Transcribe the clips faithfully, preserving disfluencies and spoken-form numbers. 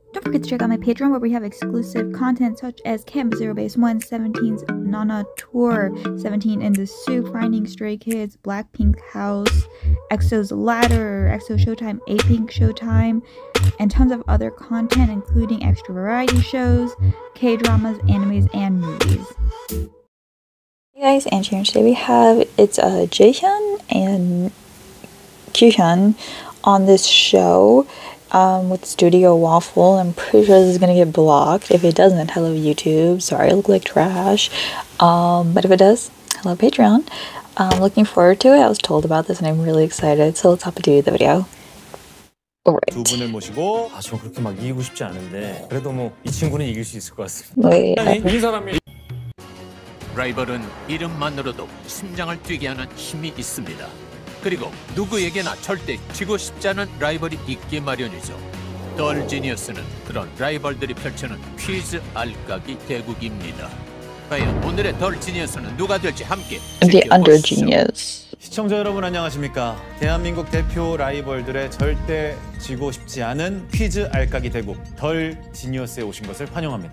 Don't forget to check out my Patreon where we have exclusive content such as Camp Zero Base one, seventeen's Nana Tour, seventeen in the Soup, Finding Stray Kids, Blackpink House, EXO's Ladder, EXO Showtime, A-Pink Showtime, and tons of other content including extra variety shows, K-dramas, animes, and movies. Hey guys, and here today we have it's uh, Jaehyun and Kyuhyun on this show. Um, with Studio Waffle. I'm pretty sure this is gonna get blocked. If it doesn't, hello YouTube. Sorry I look like trash. Um, but if it does, hello Patreon. I'm looking forward to it. I was told about this and I'm really excited. So let's hop into the video. Alright. 두 분을 모시고 아, 저 그렇게 막 이기고 싶지 않은데 그래도 뭐 이 친구는 이길 수 있을 것 같습니다. Wait. 이 사람이 라이벌은 이름만으로도 심장을 뛰게 하는 힘이 있습니다. 그리고 누구에게나 절대 지고 싶지 않은 라이벌이 있기 마련이죠. 덜 지니어스는 그런 라이벌들이 펼치는 퀴즈 알까기 대국입니다. 과연 오늘의 덜 지니어스는 누가 될지 함께 The Under 지켜보시죠. Genius. 시청자 여러분 안녕하십니까? 대한민국 대표 라이벌들의 절대 지고 싶지 않은 퀴즈 알까기 대국 덜 지니어스에 오신 것을 환영합니다.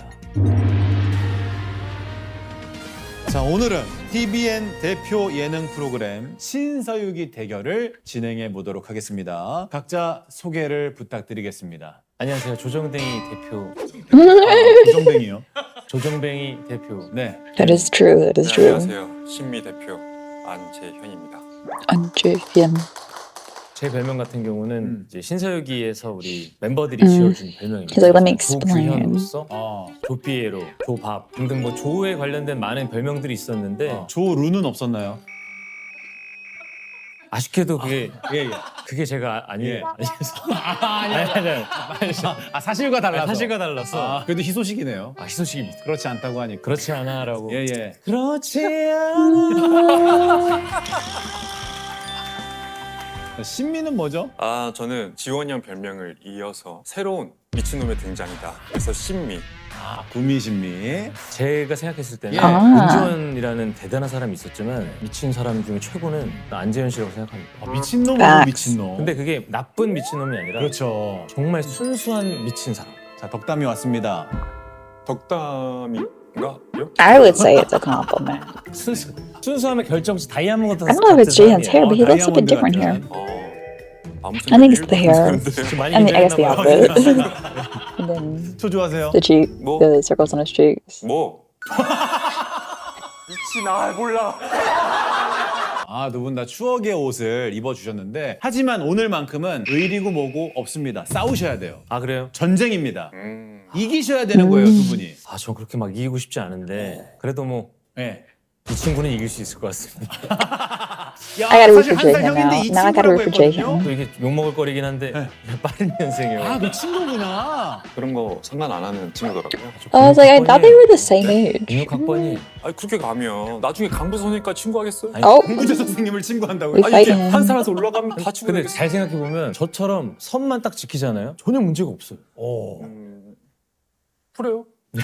자, 오늘은 티비엔 대표 예능 프로그램 신서유기 대결을 진행해 보도록 하겠습니다. 각자 소개를 부탁드리겠습니다. 안녕하세요. 조정뱅이 대표. 아, 조정뱅이요? 조정뱅이 대표. 네. That is true. That is 네, true. 안녕하세요. 신미 대표 안재현입니다. 안재현. 제 별명 같은 경우는 음. 이제 신서유기에서 우리 멤버들이 음. 지어준 별명입니다. He's like, let me explain. 조규현으로서 아, 조피에로, 조밥 등등 뭐 조에 관련된 많은 별명들이 있었는데 아, 조루는 없었나요? 아쉽게도 그게 예, 예. 그게 제가 아니 예. 아니어서 아니 아니 아니 아, 사실과 달라서. 사실과 달라서 아, 그래도 희소식이네요. 아, 희소식입니다. 그렇지 않다고 하니까. 그렇지 않아라고. 예, 예. 그렇지 않아. 신미는 뭐죠? 아, 저는 지원이 형 별명을 이어서 새로운 미친놈의 등장이다. 그래서 신미. 아, 구미신미. 제가 생각했을 때는 예. 아. 은지원이라는 대단한 사람이 있었지만 미친 사람 중에 최고는 안재현 씨라고 생각합니다. 아, 미친놈은 Facts. 미친놈. 근데 그게 나쁜 미친놈이 아니라 그렇죠. 정말 순수한 미친 사람. 자, 덕담이 왔습니다. 덕담인가요? I would say it's a compliment. 순수, 순수함의 결정지 다이아몬드 I don't know if it's Jaehyun's hair, but he looks a bit different here. 어, 아무 I think it's the hair. 지금 많이 I mean, I guess the 긴장했나 봐요. outfit. And then 초 좋아하세요? the cheek, 뭐? the circles on his cheeks. 뭐? 미친, 아, 몰라. 아, 두 분 다 추억의 옷을 입어주셨는데 하지만 오늘만큼은 의리고 뭐고 없습니다. 싸우셔야 돼요. 아 그래요? 전쟁입니다. 음, 이기셔야 되는 거예요, 두 분이. 아 전 그렇게 막 이기고 싶지 않은데 그래도 뭐 이 네. 친구는 이길 수 있을 것 같습니다. 야, I gotta root 사실 for 한 살 Jaehyun 형인데 now. 이 Now I gotta root 친구라고 for 했거든요. Jaehyun. 또 이게 욕먹을 거리긴 한데 빠른 년생이에요. 아, 그 친구구나. 그런 거 상관 안 하는 친구더라고요. I was like, I thought they were the same age. 육학번이 아니, 그렇게 가면 나중에 강부 선생님과 친구하겠어요? 아니, Oh, 공부제 선생님을 친구한다고요? We 아니, fight 이렇게 him. 한 살아서 올라가면 다 친구 근데 되겠어. 잘 생각해 보면 저처럼 선만 딱 지키잖아요. 전혀 문제가 없어요. 오. 음, 그래요?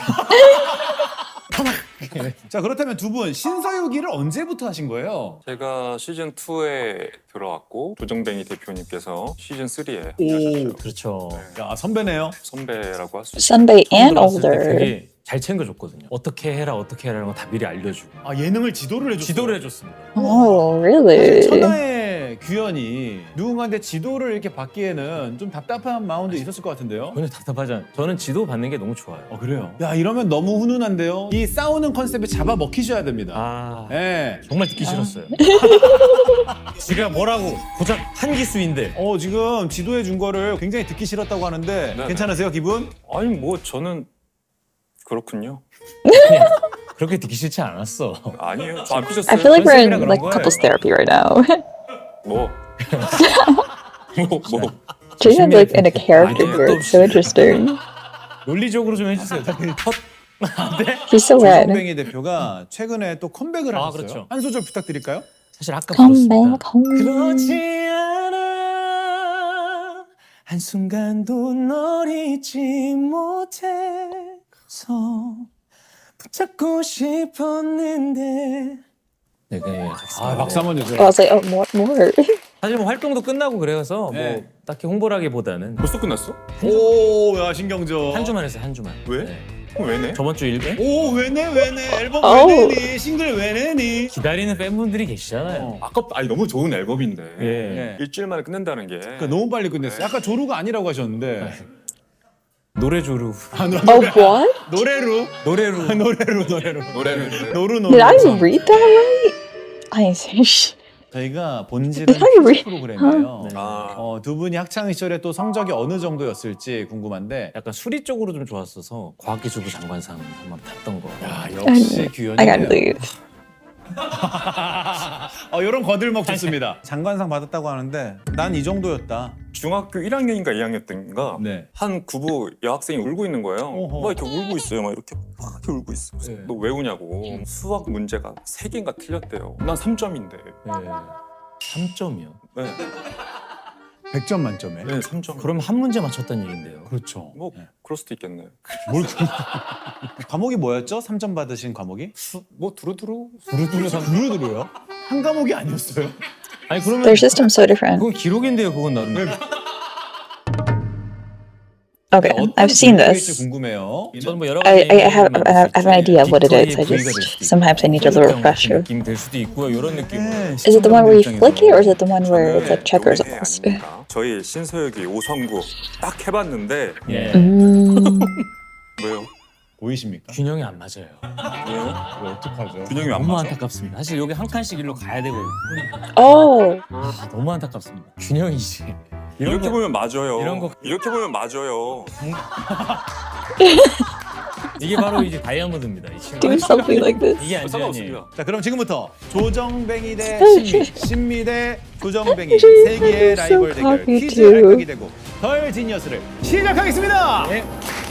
자, 그렇다면 두 분 신서유기를 언제부터 하신 거예요? 제가 시즌 투에 들어왔고 조정뱅이 대표님께서 시즌 쓰리에 오, 그렇죠. 야, 선배네요. 선배라고 할 수 있어요. Sunday and 들어왔을 때 older. 되게 잘 챙겨줬거든요. 어떻게 해라 어떻게 해라는 거 다 미리 알려주고 아, 예능을 지도를 해줬어요. 지도를 해줬습니다. Oh, 사실 really? 천하의 규현이 누군가한테 지도를 이렇게 받기에는 좀 답답한 마음도 있었을 것 같은데요? 전혀 답답하지 않아요. 저는 지도 받는 게 너무 좋아요. 어, 그래요? 야, 이러면 너무 훈훈한데요? 이 싸우는 컨셉에 잡아 먹히셔야 됩니다. 아 예. 정말 듣기 싫었어요. 지가 뭐라고 고작 한 기수인데 어, 지금 지도해 준 거를 굉장히 듣기 싫었다고 하는데 네네. 괜찮으세요, 기분? 아니, 뭐 저는 그렇군요. 그냥 그렇게 듣기 싫지 않았어. 아니에요. 저 안 I 삐졌어요. feel like we're in 그런 like 거예요. couples therapy right now. 뭐? 뭐? 뭐? Jaehyun's like in a character 아니에요. here. It's so interesting. 논리적으로 좀 해주세요. 컷. He's so red. 조정뱅이 대표가 최근에 또 컴백을 아, 하셨어요. 그렇죠. 한 소절 부탁드릴까요? 사실 아까 Come 들었습니다. back home. 그렇지 않아 한순간도 널 잊지 못해서 붙잡고 싶었는데 네, 네, 아, 박수 한번 주세요. I was like, oh, more, more. 사실 뭐 활동도 끝나고 그래서 네. 뭐 딱히 홍보라기보다는 벌써 끝났어? 오, 야 신경전. 한 주만 했어요, 한 주만. 왜? 네. 그럼 왜 내? 저번 주 일개? 오, 왜내 왜내 앨범 어우. 왜 내니? 싱글 왜 내니? 기다리는 팬분들이 계시잖아요. 아깝다. 아니 너무 좋은 앨범인데 예. 네. 일주일 만에 끝낸다는 게 그러니까 너무 빨리 끝냈어요. 아까 조루가 아니라고 하셨는데 노래 조루. 아, 노, Oh, what? 노래로 노래로. 노래로 노래로 노래를 노루 노루. Did I read that right? I ain't saying shit. 저희가 본질은 Did I read? 프로그램이에요. 아, 어, 두 분이 학창 시절에 또 성적이 어느 정도였을지 궁금한데. 약간 수리 쪽으로 좀 좋았어서 과학기술부 장관상 한번 탔던 거. 야, 역시 I 규현이네요. gotta leave. 어, 이런 거들먹 좋습니다. 장관상 받았다고 하는데 난 이 정도였다. 중학교 일 학년인가 이 학년 때인가 네. 한 구부 여학생이 울고 있는 거예요. 어허. 막 이렇게 울고 있어요. 막 이렇게 막 이렇게 울고 있어. 그래서 네. 너 왜 우냐고. 수학 문제가 세 개인가 틀렸대요. 난 삼 점인데. 네. 삼 점이요. 네, 백 점 만점에. 네, 삼 점. 그럼 한 문제 맞췄다는 얘긴데요. 그렇죠. 뭐 그럴 수도 있겠네. 뭘 그... 과목이 뭐였죠? 삼 점 받으신 과목이? 수, 뭐 두루두루. 두루두루 두루두루요? 한 과목이 아니었어요? 아니 그러면 Their system's so different. 그건 기록인데요, 그건 나름. Okay, I've seen this. 궁금해요. 저는 뭐 여러 I, 가지 I have 얘기를 I have, I have an idea of what it is. I 빅토리의 부위가 될 just 수도 sometimes I need a 있고, little refresher. 느낌 될 수도 있고요, 이런 느낌. 네, Is it the one where you flick it, or is it the one where it's like checkers 요게 almost? 아닙니까? 저희 신서유기 오성구 딱 해봤는데 예. Mm. 뭐요? 보이십니까? 균형이 안 맞아요. 이거 어떡하죠? 균형이 안 너무 맞아. 안타깝습니다. 사실 여기 한 칸씩 일로 가야 되고 Oh, 아, 너무 안타깝습니다. 균형이지. 이런 이렇게 거- 보면 맞아요. 이런 거- 이렇게 보면 맞아요. 이게 바로 이제 다이아몬드입니다. 이 친구. do something like this. 이게 안전이에요. 상관없습니다. 자, 그럼 지금부터 조정뱅이 대 Oh, 신미, shit. 신미 대 조정뱅이 Shit, 세기의 I'm 라이벌 so 대결 happy 퀴즈 too. 알까기 대국 덜 지니어스를 시작하겠습니다. 네.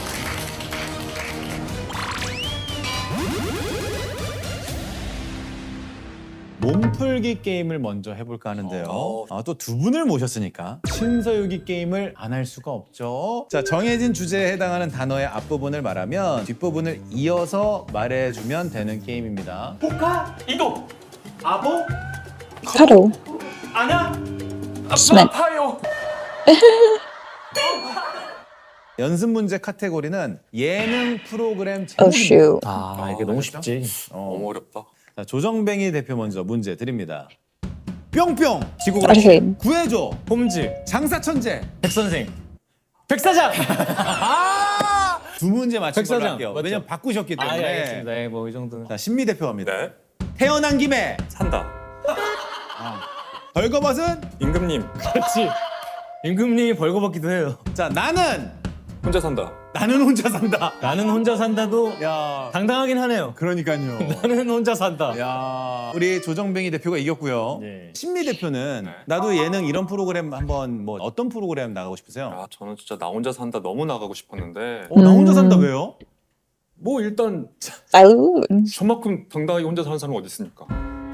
몸풀기 게임을 먼저 해볼까 하는데요. 어. 아, 또 두 분을 모셨으니까 신서유기 게임을 안 할 수가 없죠. 자, 정해진 주제에 해당하는 단어의 앞부분을 말하면 뒷부분을 이어서 말해주면 되는 게임입니다. 포카, 이도, 아보, Cuddle. 아나, Cement. 파요. 연습 문제 카테고리는 예능 프로그램 Oh 제목입니다. shoot. 아, 이게 너무 쉽지. 너무 어렵다. 자, 조정뱅이 대표 먼저 문제 드립니다. 뿅뿅 지구를 Okay. 구해줘 홈즈, 장사천재 백선생, 백사장. 두 문제 맞힌 걸로 백사장, 할게요. 맞죠? 왜냐면 바꾸셨기 아, 때문에. 예, 알겠습니다. 예, 뭐 이 정도는. 자, 신미 대표 갑니다. 네, 태어난 김에 산다. 벌거벗은 임금님 그렇지. 임금님이 벌거벗기도 해요. 자, 나는 혼자 산다. 나는 혼자 산다. 나는 혼자 산다도 야, 당당하긴 하네요. 그러니까요. 나는 혼자 산다. 야, 우리 조정뱅이 대표가 이겼고요. 네. 신미 대표는 네. 나도 예능 이런 프로그램 한번 뭐 어떤 프로그램 나가고 싶으세요? 아, 저는 진짜 나 혼자 산다 너무 나가고 싶었는데 어, 나 혼자 음. 산다 왜요? 뭐 일단 Salud. 저만큼 당당하게 혼자 사는 사람은 어디 있습니까?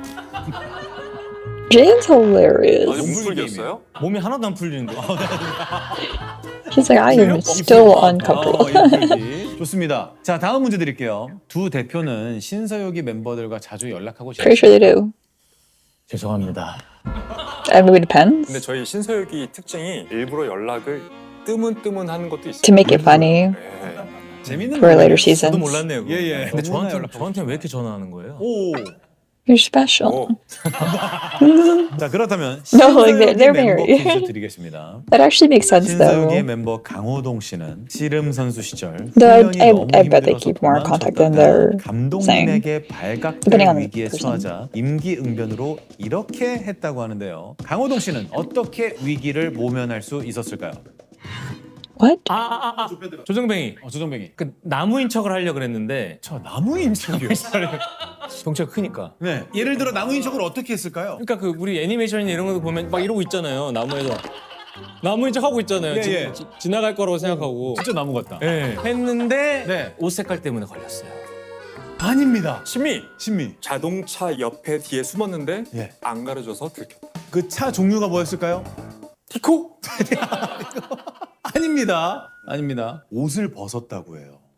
Jane's hilarious. 아니 몸풀기였어요? 몸이 하나도 안 풀리는데. He's like, I am still uncomfortable. 어, 예쁘지. 좋습니다. 자, 다음 문제 드릴게요. 두 대표는 신서유기 멤버들과 자주 연락하고 Pretty sure they do. 죄송합니다. I mean, it depends. 근데 저희 신서유기 특징이 일부러 연락을 뜨문뜨문 하는 것도 있어요. To make it funny 네. 재밌는 for later 문제예요. seasons. 저도 몰랐네요. 그거. 예, 예. 근데 너무나 저한테 연락하고 저한테 왜 이렇게 전화하는 거예요? 오. You're special. 오, 자, 그렇다면 No, like 신서유기 they're- they're 멤버 married. 퀴즈 드리겠습니다. That actually makes sense 신서유기의 though. 멤버 강호동 씨는 씨름 선수 시절 No, I- 훈련이 I- 너무 I bet they 힘들어서 keep more contact than 도망쳤다가 they're 감독님에게 발각될 Depending on the 위기에 person. 처하자 임기응변으로 이렇게 했다고 하는데요. 강호동 씨는 어떻게 위기를 모면할 수 있었을까요? What? 아, 아, 아, 아. 조정뱅이. 어, 조정뱅이. 그 나무인 척을 하려 그랬는데 저 나무인 척이요. 덩치가 크니까. 네. 예를 들어 나무인 척을 어떻게 했을까요? 그러니까 그 우리 애니메이션이나 이런 거 보면 막 이러고 있잖아요. 나무에서 나무인 척 하고 있잖아요. 예, 지, 예. 지, 지나갈 거라고 생각하고. 진짜 나무 같다. 예. 했는데 네. 옷 색깔 때문에 걸렸어요. 아닙니다. 신미 신미. 자동차 옆에 뒤에 숨었는데 예. 안 가려줘서 들켰다. 그 차 종류가 뭐였을까요? 티코? 아닙니다. 아닙니다. 옷을 벗었다고 해요.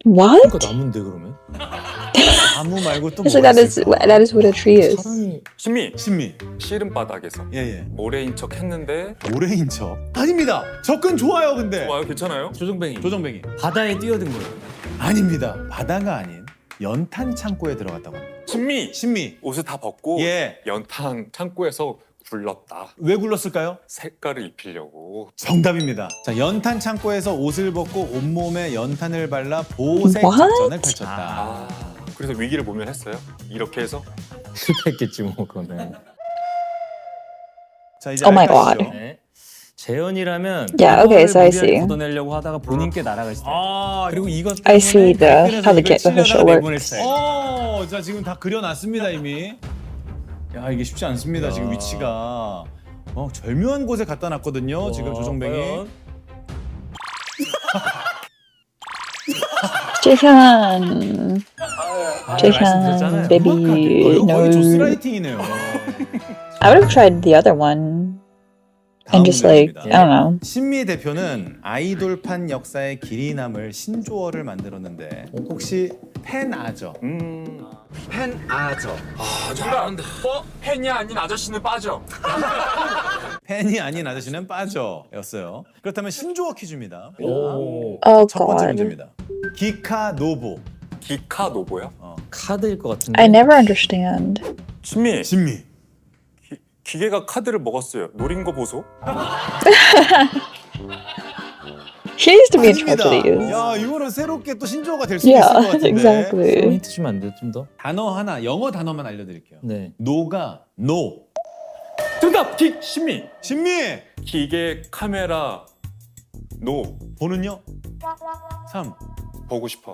What? 그러니까 나무인데 그러면? 나무 말고 또 It's like 뭐가 that is 있을까? that is what a tree is. 사람이 신미. 신미. 씨름 바닥에서 예예. 모래인 척 했는데 모래인 척. 아닙니다. 접근 좋아요 근데. 와요 괜찮아요? 조정뱅이. 조정뱅이. 바다에 뛰어든 거예요. 아닙니다. 바다가 아닌 연탄 창고에 들어갔다고 합니다. 신미. 신미. 옷을 다 벗고 예. 연탄 창고에서 굴렀다. 왜 굴렀을까요? 색깔을 입히려고. 정답입니다. 자, 연탄 창고에서 옷을 벗고 온몸에 연탄을 발라 보색 What? 작전을 펼쳤다. 아, 그래서 위기를 모면했어요. 이렇게 해서 실패했겠지 뭐 그거는. 자, 이제 Oh my 알까시죠? God. 네. 재현이라면 Yeah, okay, so I 이거를 무리하게 see. 걷어내려고 하다가 본인께 날아갈 때. 아, 그리고 이것 I see the 발끈해서 how the 이걸 get the 치려다가 official 내보낼 works. 스타일. 어, 자 지금 다 그려놨습니다 이미. 야 이게 쉽지 않습니다 야. 지금 위치가. 어 절묘한 곳에 갖다 놨거든요 지금 와, 조정뱅이. 과연? Jason. Jason, 말씀드렸잖아요. baby. 어, 이거 거의 No. 조스라이팅이네요. I would have tried the other one 다음 and just like 문제입니다. I don't know. 신미 대표는 아이돌판 역사에 길이 남을 신조어를 만들었는데 혹시 팬아저? 음. 팬아저. 아, 잘하는데. 어? 팬이 아닌 아저씨는 빠져. 팬이 아닌 아저씨는 빠져였어요. 그렇다면 신조어 퀴즈입니다. 오. Oh 첫 번째 god. 문제입니다. 기카 노보. 기카 노보야? 어. 카드일 것 같은데. I never understand. 신미. 신미. 기, 기계가 카드를 먹었어요. 노린 거 보소. He used to be in charge 아닙니다. of these. 야 이거는 새롭게 또 신조어가 될 수 있을 것 Yeah, 같은데. exactly. 힌트 주면 안 돼요 좀 더? 단어 하나 영어 단어만 알려드릴게요. 네. 노가 노. 정답! 기, 신미. 신미. 기계 카메라 노. 보는요? 삼. 보고 싶어.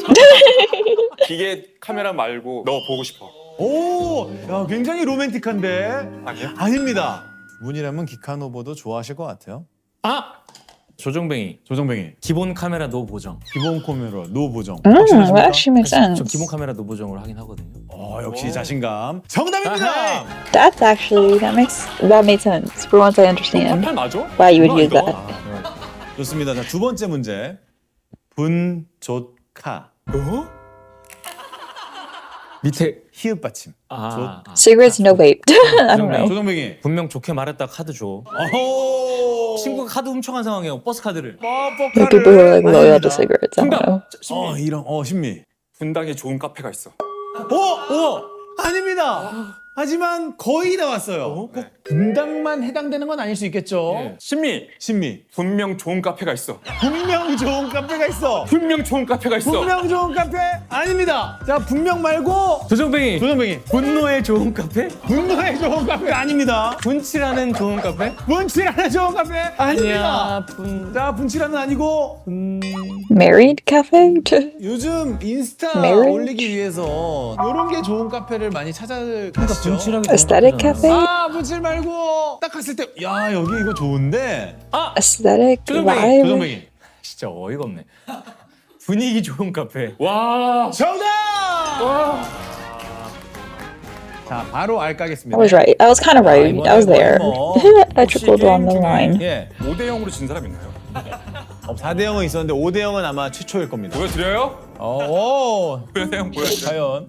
기계 카메라 말고 너 보고 싶어. 오, 야 굉장히 로맨틱한데. 아니야? 아닙니다. 분이라면 기카노보도 좋아하실 것 같아요. 아! 조정뱅이. 조정뱅이. 기본 카메라 노 보정. 기본 카메라 노 보정. Mm, 확실하십니까? that actually makes 저 sense. 기본 카메라 노 보정으로 하긴 하거든요. 어 역시 오. 자신감. 정답입니다. 아하이. That's actually that makes that made sense for once I understand 팔 맞아? why you would 뭐야, use 이거? that. 아, 좋습니다. 자 두 번째 문제. 분조카. 어? 밑에 히읗 받침. 아, 아. Cigarettes, no vape. I don't know. 조정뱅이. 분명 좋게 말했다 카드 줘. 어호. 친구가 카드 훔쳐간 상황이에요. 버스 카드를. The people who are like loyal to cigarettes. I don't know. 어 이런 어 신미. 분당에 좋은 카페가 있어. 어? 어? 아닙니다. 하지만 거의 나왔어요. 어? 꼭 분당만 해당되는 건 아닐 수 있겠죠. 예. 신미. 신미. 분명 좋은 카페가 있어. 분명 좋은 카페가 있어. 분명 좋은 카페가 있어. 분명 좋은 카페 아닙니다. 자 분명 말고 조정뱅이. 조정뱅이. 분노의 좋은 카페? 분노의 좋은 카페 아닙니다. 분칠하는 좋은 카페? 분칠하는 좋은 카페 아닙니다. 아니야. 분. 자 분칠하는 아니고 Married cafe? 요즘 인스타 Marriage? 올리기 위해서 이런 게 좋은 카페를 많이 찾아가시죠. 분칠하기 Aesthetic cafe? 아 분칠 말고 딱 갔을 때 야 여기 이거 좋은데. Aesthetic 조정뱅이, vibe? 조정뱅이. 진짜 어이가 없네. 분위기 좋은 카페. 와. 정답! 와. 자 바로 알 까겠습니다. I was right. I was kind of right. I was there. 뭐. I trickled along the line. 예. 오 대 영으로 진 사람 있나요? 사 대 영은 있었는데 오 대 영은 아마 최초일 겁니다. 보여드려요? 어, 오. 보여드려요? 보여드려요? 과연.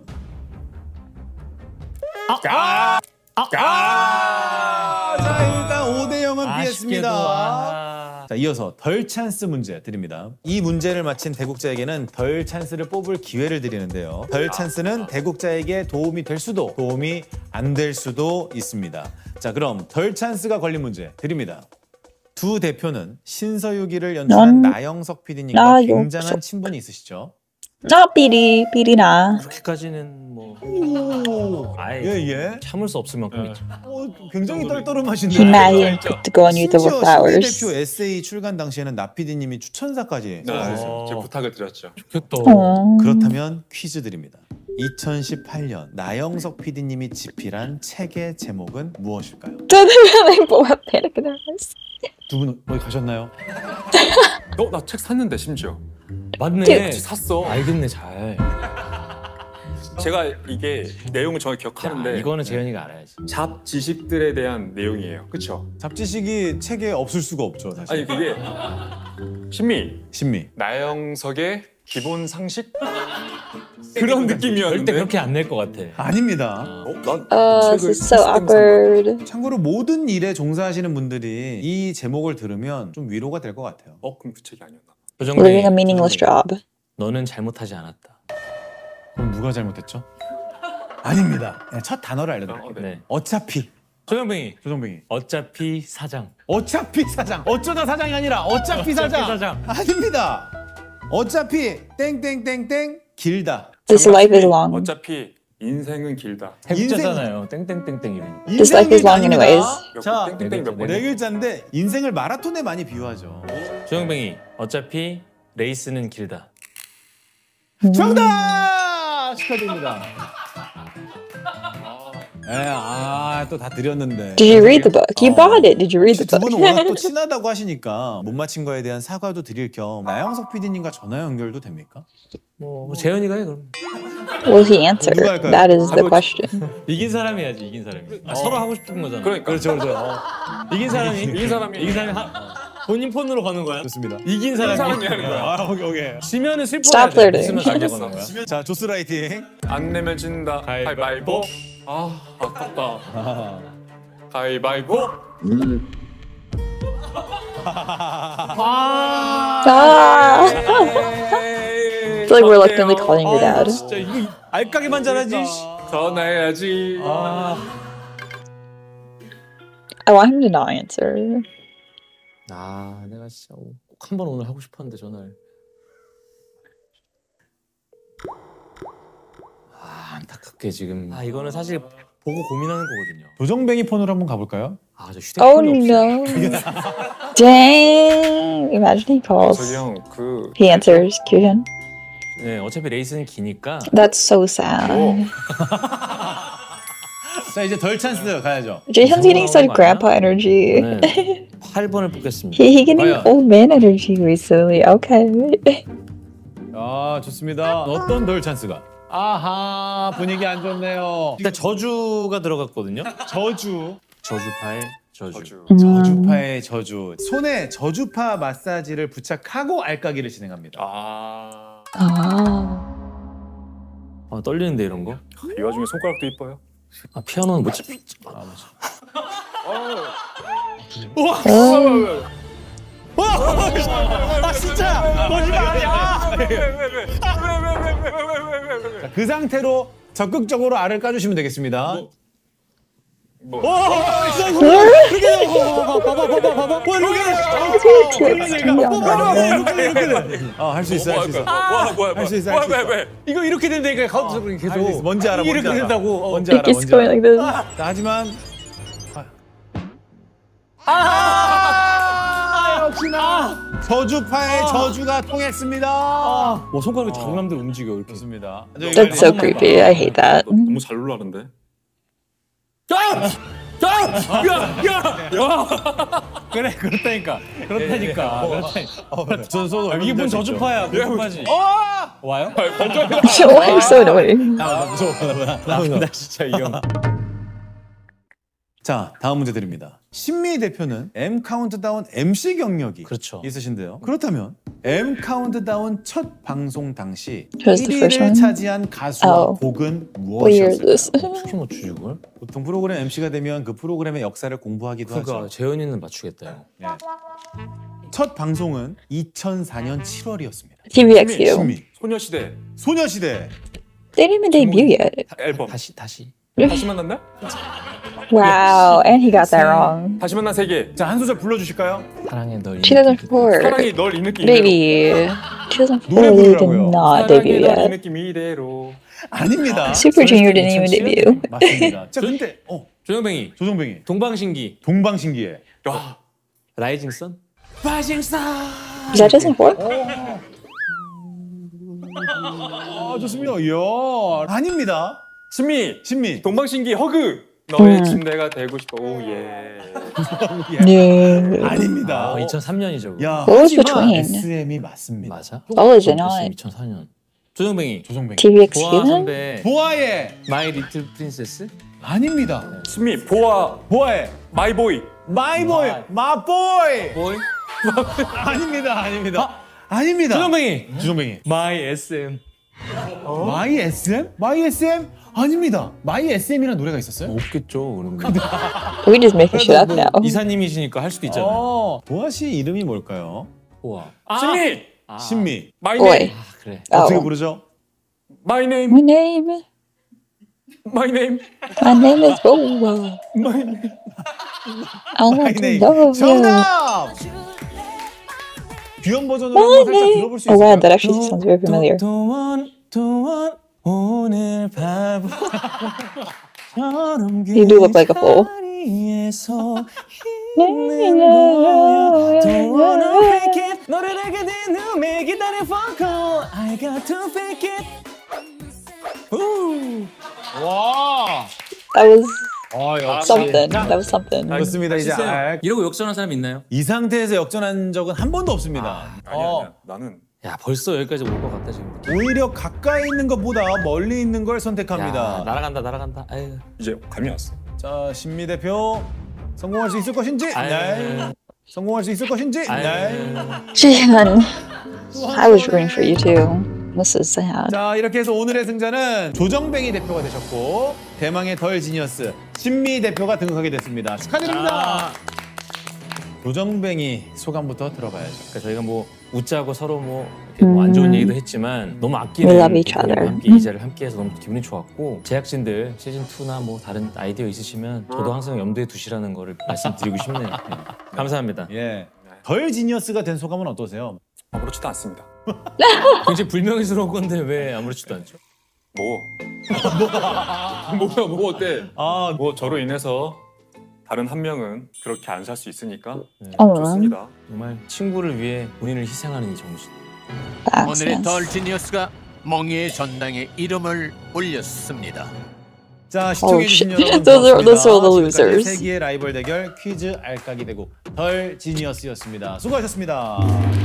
아! 아! 자 일단 오 대 영은 아쉽게도. 피했습니다. 아. 자 이어서 덜 찬스 문제 드립니다. 이 문제를 맞힌 대국자에게는 덜 찬스를 뽑을 기회를 드리는데요. 덜 찬스는 대국자에게 도움이 될 수도 도움이 안 될 수도 있습니다. 자 그럼 덜 찬스가 걸린 문제 드립니다. 두 대표는 신서유기를 연출한 넌- 나영석 피디님과 나 굉장한 욕설. 친분이 있으시죠? Not 비리, 비리나. 그렇게까지는 뭐. 아예 예예. 참을 수 없을 만큼 있죠. 어, 굉장히 떨떠름하신데. He might put to go on you the 심지어 신비 flowers. 대표 에세이 출간 당시에는 나 피디님이 추천사까지 네, 써주셨어요. 제가 부탁을 드렸죠. 좋겠다. Oh. 그렇다면 퀴즈 드립니다. 이천십팔 년 나영석 피디님이 집필한 책의 제목은 무엇일까요? They both have panic in their eyes. 두 분 어디 가셨나요? 어, 나 책 샀는데 심지어. 맞네. 같이 샀어. 알겠네 잘. 제가 이게 내용을 정확히 야, 기억하는데 이거는 재현이가 알아야지. 잡 지식들에 대한 내용이에요. 그렇죠? 잡지식이 책에 없을 수가 없죠 사실. 아니 그게 신미. 신미. 나영석의 기본 상식? 그런 느낌이었는데. 절대 그렇게 안 낼 것 같아. 아닙니다. 어? 난 Oh, this 책을 is so 시스템 awkward. 참고로 모든 일에 종사하시는 분들이 이 제목을 들으면 좀 위로가 될 것 같아요. 어, 그럼 그 책이 아니었나? Living a meaningless job. 너는 잘못하지 않았다. 그럼 누가 잘못했죠? 아닙니다. 네, 첫 단어를 알려드릴게요. 어, 네. 네. 어차피. 조정뱅이. 조정뱅이. 어차피 사장. 어차피 사장. 어쩌다 사장이 아니라 어차피 사장. 어차피 사장. 아닙니다. 어차피 땡땡땡땡 길다. This life is long. 어차피 인생은 길다. 해국자잖아요. 땡땡땡땡 이러니까. This life is long 아닙니다. anyways. 자, 땡땡땡이 몇 번이야? 네 글자인데 인생을 마라톤에 많이 비유하죠. 조정뱅이. 어차피 레이스는 길다. 정답! 축하드립니다. 예, 아, 또 다 드렸는데. Did you read the book? You 어. bought it. Did you read the 두 분은 워낙 또 book? 친하다고 하시니까 못 맞힌 거에 대한 사과도 드릴 겸 나영석 피디님과 전화 연결도 됩니까? 뭐 재현이가 해 그럼. Will he answer? 누가 할까요? That is the 아, question. 이긴 사람이 해야지. 이긴 사람이. 아, 서로 하고 싶은 거잖아. 그러니까. 그렇죠, 그렇죠. 어. 이긴 사람이 이긴 사람이. 이긴 사람이 하, 본인 폰으로 거는 거야. 좋습니다. 이긴 사람이, 사람이 하는 거야. 아, 오케이, 오케이. 지면은 슬퍼야 Stop 돼. flirting. 웃으면 안 되거는 거야. 자, 조스라이팅. 안 내면 진다. 가위바위보. 가위바위보. 아, 아깝다. 가위바위보. Ah! I feel like we're reluctantly calling your dad. 진짜 이거 알까기만 잘하지. 전화해야지. 아, I want him to not answer. 아 내가 진짜 꼭 한 번 오늘 하고 싶었는데 전화를. 아 안타깝게 지금. 아 이거는 사실 보고 고민하는 거거든요. 조정뱅이 폰으로 한번 가볼까요? 아 저 Oh 휴대폰이 없어. no. Dang. Imagine he calls. 저기 형, 그 He answers. Cue him. 네 어차피 레이스는 기니까. That's so sad. 자, 이제 덜 찬스 가야죠. Jaehyun's getting such grandpa energy. 네. 팔 번을 뽑겠습니다. He, he getting 과연? old man energy recently. Okay. 아, 좋습니다. 어떤 덜 찬스가? 아하, 분위기 안 좋네요. 일단 저주가 들어갔거든요. 저주. 저주파의 저주. 저주. 저주파의 저주. 손에 저주파 마사지를 부착하고 알까기를 진행합니다. 아, Ah. 아 떨리는데 이런 거? 이 와중에 손가락도 이뻐요. 아 피아노는 못 치. 아 맞아. 아, 진짜! 거짓말 아니야! 자, 그 상태로 적극적으로 알을 까주시면 되겠습니다. 뭐? 어, 할 수 있어, 할 수 있어. 뭐야, 뭐야, 할 수 있어, 할 수 있어. 왜, 왜? 이거 이렇게 된다니까 카운트로 할 수 있어. 계속. 뭔지 알아, 뭔지 이렇게 알아. 된다고. 어. 뭔지 알아, It keeps 뭔지 going 알아. like this. 자, 하지만 아, 역시나 저주파의 저주가 통했습니다. 뭐 손가락이 장남들 움직여 이렇게. 좋습니다. That's so creepy. I hate that. 너무 잘 놀라는데. 그래 그렇다니까. 그렇다니까. 그렇다니까. 전 손 아, 이게 뭔 저주파야? 불법파지. 와요? Why are you so annoying? 나 무서워. 나 무서워. 나 진짜 이 형. 자, 다음 문제 드립니다. 신미 대표는 M 카운트다운 엠씨 경력이 그렇죠. 있으신데요. 그렇다면 M 카운트다운 첫 방송 당시 Who's the first 일 위를 one? 차지한 가수와 Oh. 곡은 What year is this? 무엇이었을까요? 어떻게 맞추지 그걸? 보통 프로그램 엠씨가 되면 그 프로그램의 역사를 공부하기도 그러니까 하죠. 재현이는 맞추겠다. 예. 첫 방송은 이천사 년 칠월이었습니다. TVXU. 신미, 소녀시대 소녀시대. They didn't even debut yet. 앨범. 다시 다시. 다시 만났나? Wow, and he got that wrong. 다시 만난 세계. 자, 한 소절 불러주실까요? 사랑해 널. twenty oh four. 사랑이 널 이 느낌. Baby. twenty oh four 노래 they did 부르라고요. not debut 널이 yet. 느낌 이대로. 아닙니다. Super Junior didn't even debut. 맞습니다. 자, 근데 어, 조정뱅이. 조정뱅이 동방신기. 동방신기에 야, 라이징 선. Is that twenty oh four? 아, 좋습니다. 이야, 아닙니다. 신미. 신미. 동방신기 허그. 너의 음. 침대가 되고 싶어. 오 예. No. 아닙니다. 아 이천삼 년이죠. 야, What was 하지만 between? 에스엠이 맞습니다. 맞아? Oh, is it not? 이천사 년. 조정뱅이. 조정뱅이. 보아 TVXU는? 선배. 보아의 마이 리틀 프린세스. 아닙니다. 신미 보아 보아의 마이보이. 마이보이, 마보이. 보이. 아닙니다, 아닙니다. 아닙니다. 주정뱅이. 주정뱅이. My 에스엠. 마이 에스엠? 마이 에스엠? 아닙니다. 마이 에스엠이라는 노래가 있었어요? 없겠죠. 그런 거. We're just making shit up now. 이사님이시니까 할 수도 있잖아요. 어, 보아 씨 이름이 뭘까요? 우와. 신미. 아. 신미. My Boy. name. 아, 그래. 어떻게 Oh. 부르죠? My name. My name. My name. My name is Boa. My name. I want to 네임. love you. 정답! 귀염 버전으로 My 한번 살짝 name. 들어볼 수 Oh 있어요? wow, that actually sounds very familiar. 동원 동원 오늘 바보. You do look like a fool. 너를 알게 된 후에 기다려 phone call. I got to fake it. 와! That was 아, 역시. something. That was something. 그렇습니다. 이제 알... 이러고 역전한 사람 있나요? 이 상태에서 역전한 적은 한 번도 없습니다. 아니야, 어, 아니야. 나는 야 벌써 여기까지 올 것 같다 지금. 오히려 가까이 있는 것보다 멀리 있는 걸 선택합니다. 야, 날아간다 날아간다. 아유. 이제 감이 왔어. 자, 신미 대표 성공할 수 있을 것인지? 아유. 네. 성공할 수 있을 것인지? 아유. 네. Jihan, I was rooting for you too. This is sad. 자, 이렇게 해서 오늘의 승자는 조정뱅이 대표가 되셨고 대망의 덜 지니어스 신미 대표가 등극하게 됐습니다. 축하드립니다. 아. 조정뱅이 소감부터 들어봐야죠. 그러니까 저희가 뭐 웃자고 서로 뭐 안 좋은 얘기도 했지만 너무 아끼는 We love each other. 함께 이 자리를 함께해서 너무 기분이 좋았고 제작진들 시즌 이나 뭐 다른 아이디어 있으시면 저도 항상 염두에 두시라는 거를 말씀드리고 싶네요. 네. 감사합니다. 예. 덜 지니어스가 된 소감은 어떠세요? 아무렇지도 않습니다. 굉장히 불명예스러운 건데 왜 아무렇지도 않죠? 뭐? 뭐야? 뭐 어때? 아, 뭐 저로 인해서 다른 한 명은 그렇게 안 살 수 있으니까 Oh, 좋습니다. 정말 친구를 위해 본인을 희생하는 이 정신. thanks, 오늘의 yes. 덜 지니어스가 멍이의 전당에 이름을 올렸습니다. 자, 시청해주신 Oh, shit. 여러분 Those are- 고맙습니다. those are the 지금까지 losers. 세기의 라이벌 대결 퀴즈 알까기 대국 덜 지니어스였습니다. 수고하셨습니다.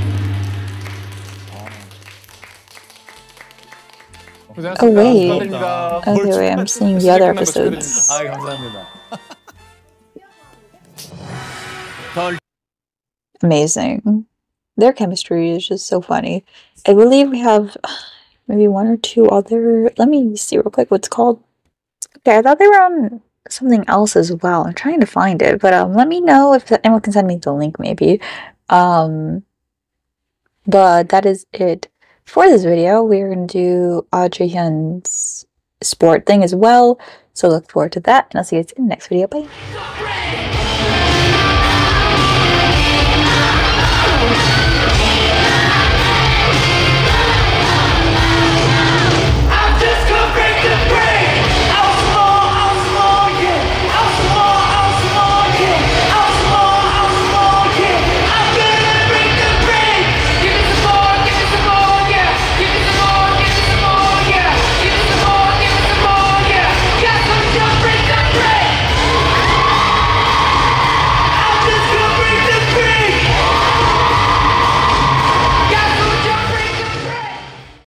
Oh wait. 축하드립니다. Okay, wait, I'm seeing the other episodes. 아, 감사합니다. 덜 Amazing. Their chemistry is just so funny. I believe we have maybe one or two other. Let me see real quick what's called. Okay, I thought they were on something else as well. I'm trying to find it, but um, let me know if anyone can send me the link, maybe. Um, but that is it for this video. We're gonna do uh, Jaehyun's sport thing as well, so look forward to that, and I'll see you guys in the next video. Bye.